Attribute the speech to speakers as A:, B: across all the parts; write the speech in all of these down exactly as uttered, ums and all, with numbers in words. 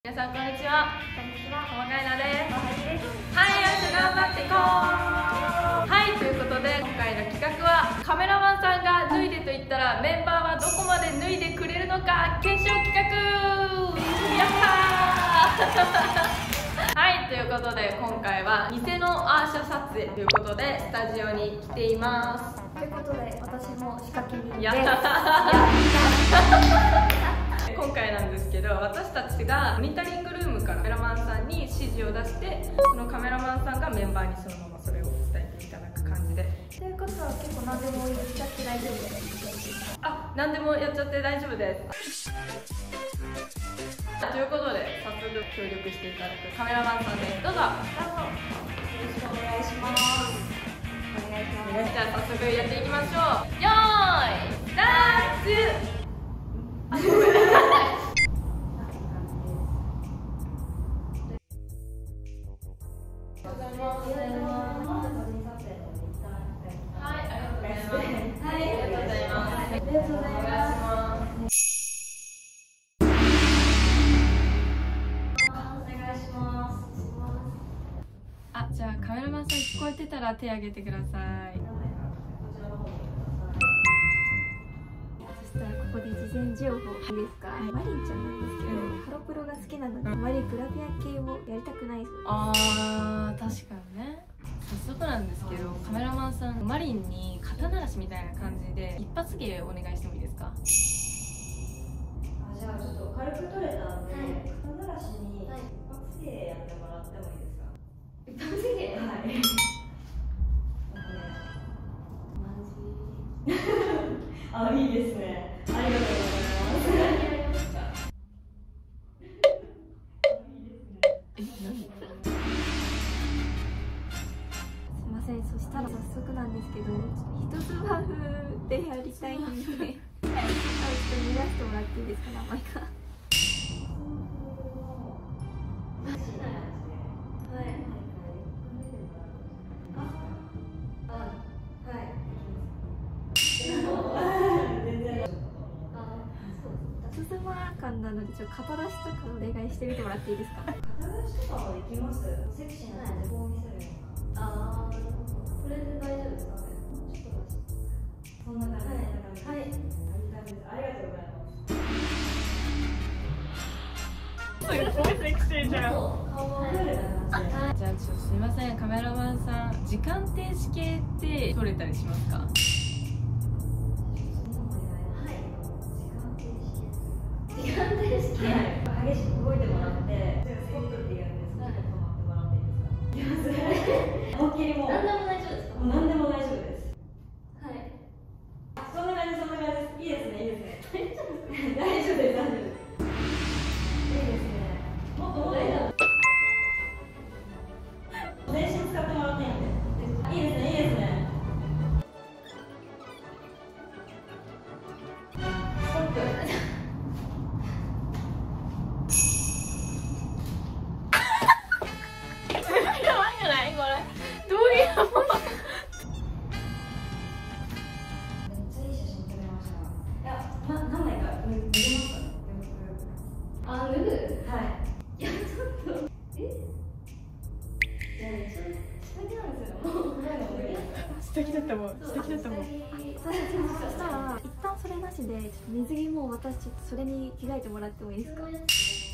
A: 皆さんこんにちは。
B: こんにちは。
A: 浜海奈です。
B: おはようです。
A: はい、よし頑張っていこう。はい、ということで今回の企画はカメラマンさんが脱いでと言ったらメンバーはどこまで脱いでくれるのか検証企画。やったーはい、ということで今回は偽のアーシャ撮影ということでスタジオに来ています。
B: ということで私も仕掛け人です。
A: やった今回なんですけど、私たちがモニタリングルームからカメラマンさんに指示を出して、そのカメラマンさんがメンバーにそのままそれを伝えていただく感じで。
B: ということは結構何でも言っちゃって大丈夫です。
A: あ、何でもやっちゃって大丈夫です。ということで早速協力していただくカメラマンさんです。どうぞ。
B: どうぞ。よろしくお願いします。お願いします。
A: じゃあ早速やっていきましょう。よーいスタート。あ、ごめん。あ、じゃあカメラマンさん聞こえてたら手挙げてください。
B: そしたらここで事前情報いいですか。マリンちゃんなんですけど、うん、ハロプロが好きなのであまりグラビア系をやりたくないそうです。
A: あー、確かにね。早速なんですけど、カメラマンさんマリンに肩慣らしみたいな感じで一発芸お願いしてもいいですか。
C: あ、じゃあちょっと軽く撮れたんで、はい、肩慣らしに一発芸やってもらってもいいですか。
B: 一発芸。
C: はい。あ、いいですね。ありがとうございます。
A: え、何？
B: すいません。そしたら早速なんですけど、一つバフでやりたいんで、あ、ちょっと見出してもらっていいですか、名前が。感なので、ちょっと肩出しとかお願いしてみてもらっていいですか。
C: 肩出しとかもできます。セクシーなのでこう見せるような。ああ、なるほど。これで大丈夫ですかね。ちょっと出して。そんな感じ。はい。はい。ありがとうございます。
A: すごいセクシーじゃん。
C: 顔がクールな感じで。
A: じゃあちょっとすいません、カメラマンさん時間停止系って撮れたりしますか。
C: 時間停止系、はい、激しく動いてもらって、ストップって言うんですけど、止まってもらっていいですか。いきます。思いっきりもう。何でも大丈夫ですか。もう何でも大丈夫です。はい。そんな感じ、そんな感じです。いいですね、いいですね。大丈夫です、大丈夫です。いいですね。もっともっと。全身使ってもらっていいんで。いいですね、いいですね。ストップ。
A: 素敵だったもん。素敵だったもん。
B: そしたら一旦それなしで水着も私ちょっとそれに着替えてもらってもいいですか。
C: 水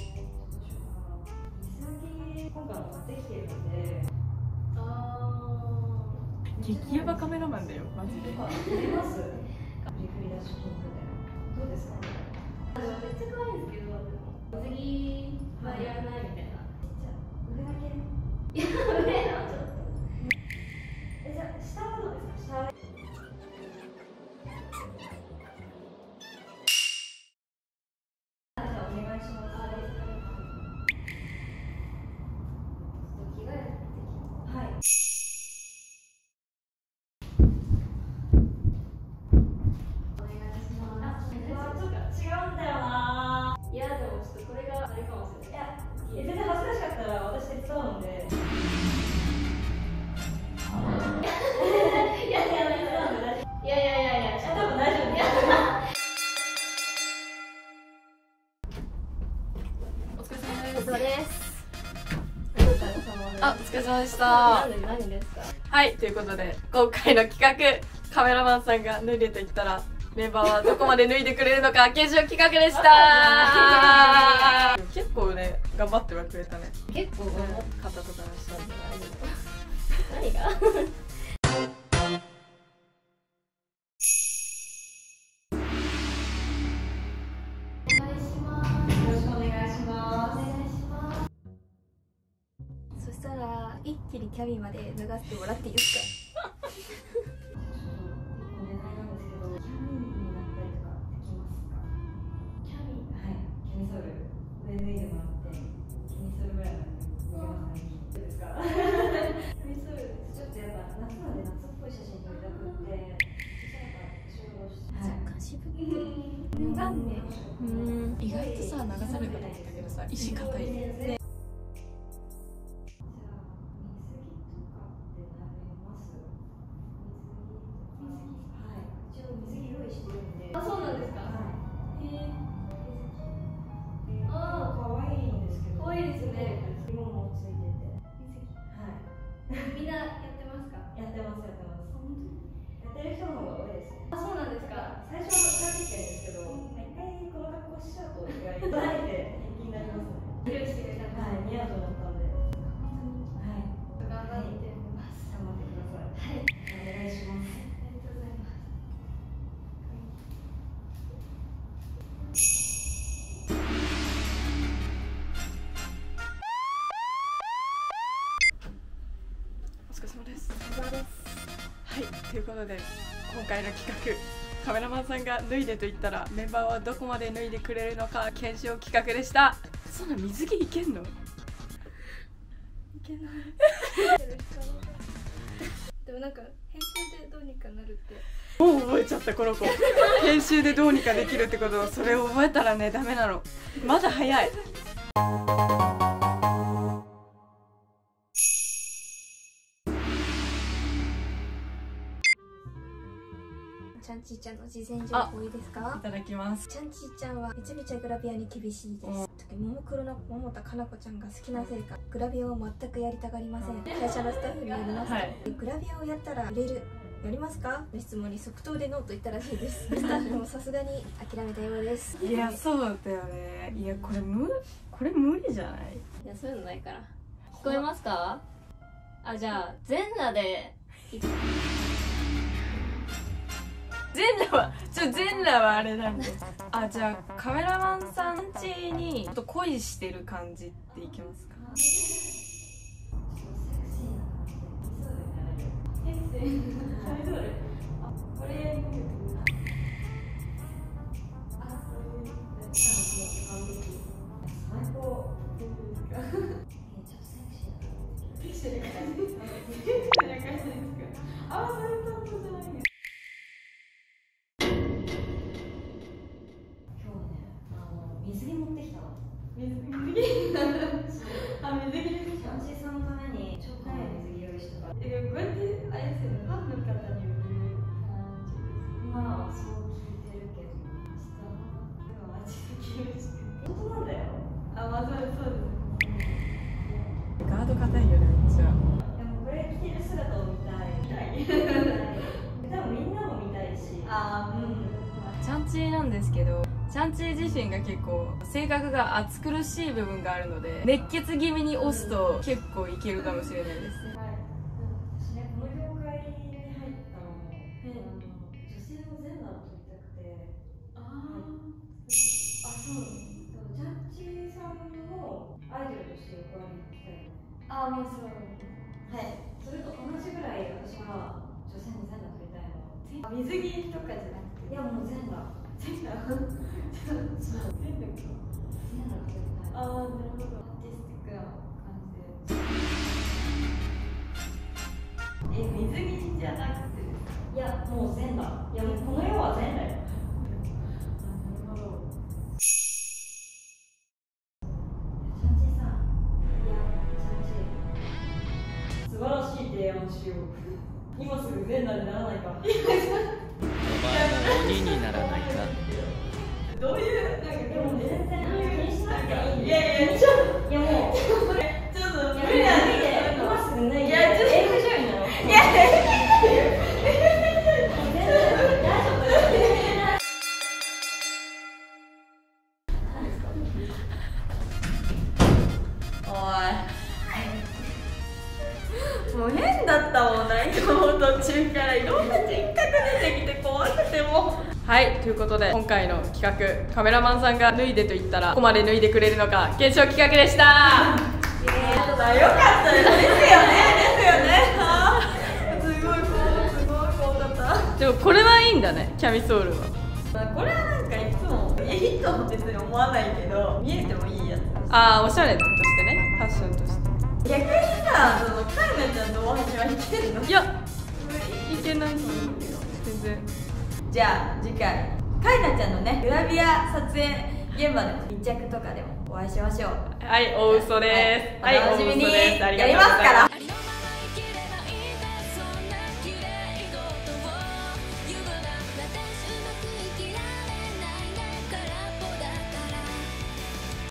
C: 着今回持ってきてるんで。ああ。
A: 激ヤバカメラマンだよマジで。
C: 見ます。リフリダッシュキングで。どうですか。
B: めっちゃ可愛いんですけど、水着はやらないみたいな。
C: 上だけ。
B: いや上はちょっと。
C: え、じゃあ下はどうですか。下。いやでもちょっとこれがあれかも。
B: れ様です。
A: あ、お疲れ様でした。
B: 何何ですか。
A: はい、ということで今回の企画、カメラマンさんが脱いでと言ったらメンバーはどこまで脱いでくれるのか検証企画でした。結構ね頑張ってはくれたね。
B: 結構頑張って
A: 肩とかの下んじゃ
B: 何が一気にキャビンまで脱がせてもらっていいですか。
C: お願いなんですけど、キャミになったりとかできますか。キャミ、はい、キャミソール上脱いでもらって、キャミソールぐらいまで脱げますね。いいですか。キャミソールちょっとやっぱ夏まで夏っぽい写真撮りたくって、
B: 若干渋ってる。脱がんね。
A: うん。意外とさ流されるかと思ったけどさ、石硬い。ね。
B: あ、そうなんですか。はい。へえ。ああ、
C: 可愛いんですけど。
B: 可愛いですね。
C: リボンもついてて。はい。
B: みんなやってますか。
C: やってますやってます。やってる人の方が多いです。
B: あ、そうなんですか。
C: 最初は恥ずかしいんですけど、一回この格好しちゃうと意外と慣れて平気になりますね。
B: 披露してくれたんです。
C: はい、似合うと思ったんで。はい。
B: 頑張ってみます。
C: 頑張ってください。はい。お願いします。
B: ありがとうございます。
A: お疲れ様です。はい、ということで今回の企画、カメラマンさんが脱いでと言ったらメンバーはどこまで脱いでくれるのか検証企画でした。そんな水着いけんの？い
B: けない。でもなんか編集でどうにかなるって。
A: もう覚えちゃったこの子。編集でどうにかできるってことを、それを覚えたらねダメなの。まだ早い。
B: ちゃんちーちゃんの事前情報いいですか。
A: いただきます。
B: ちゃんちーちゃんはめちゃめちゃグラビアに厳しいです。特にももクロの桃田かな子ちゃんが好きなせいかグラビアを全くやりたがりません。会社のスタッフによりますと、はい、グラビアをやったら売れる、やりますかの質問に即答でノーと言ったらしいです。スタッフもさすがに諦めたようです。
A: いやそうだよね。いやこれ無これ無理じゃない。
B: いやそういうのないから。聞こえますか。あ、じゃあ全裸で
A: 全裸はちょ全裸はあれなんで。あ、じゃあカメラマンさんちにちょっと恋してる感じっていきますか。
C: これ水着持ってきたの。水着あ、水着ですか。アンチさんのために超可愛い水着用意したから。え、こうやってあれですよね、ファンの方に売る感じです。まあ、そう聞いてるけど、明日今は水着用意してる。本当なんだよ。あ、まあそうですそうです。
A: ガード硬いよね、めっちゃ。
C: でもこれ着てる姿を見たい。見たい。多分みんなも見たいし。ああ、うん。
A: ちゃんちーなんですけど、ちゃんちー自身が結構性格が暑苦しい部分があるので、熱血気味に押すと結構いけるかもしれないです。
C: はい、私ね、この業界に入ったのも、あの女性の全裸を撮りたくて。ああ、あ、そう。ジャッジさんのアイドルとして横に来たい。ああ、もうそう。はい、それと同じぐらい私は女性の全裸撮りたいの。水着とかじゃなくて、いやもう全裸。全裸。そう。全裸。全裸撮りたい。ああ、なるほど。アーティスティックな感じで。え、水着じゃなくて。いや、もう全裸。いや、もうこの世は全裸よ。あ、なるほど。チャンチーさん。いや、チャンチー。素晴らしい提案しよう。今すぐ全裸にならないか。お
D: 前も鬼にならないか。
C: どういう、なんかでも全然気にしなくていい。いやいや、ちょっと、いやももう変だったもん、なんかもう途中からいろんな人格出てきて怖くても
A: はい、ということで今回の企画、カメラマンさんが脱いでと言ったらどこまで脱いでくれるのか検証企画でした。
C: えー、よかったです。ですよね、ですよね。すごい怖い、すごい怖かった。
A: でもこれはいいんだね、キャミソールは。
C: これはなんかいつもいいとも別に思わないけど、見えてもいいやつ。
A: ああ、おしゃれとしてね、ファッションとして。
C: 逆にさ、そのカイナちゃんのお話はいけんの？
A: いや、いけないと思うけど、全然。
C: じゃあ次回、カイナちゃんのねグラビア撮影現場でも密着とかでもお会いしましょう。
A: はい、お嘘です。
C: はい、お楽しみに。
A: はい、お嘘です。ありが
C: やり
A: とうございます。
C: ますから。